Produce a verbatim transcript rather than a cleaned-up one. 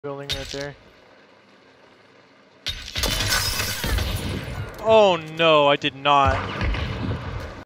Building right there. Oh no, I did not.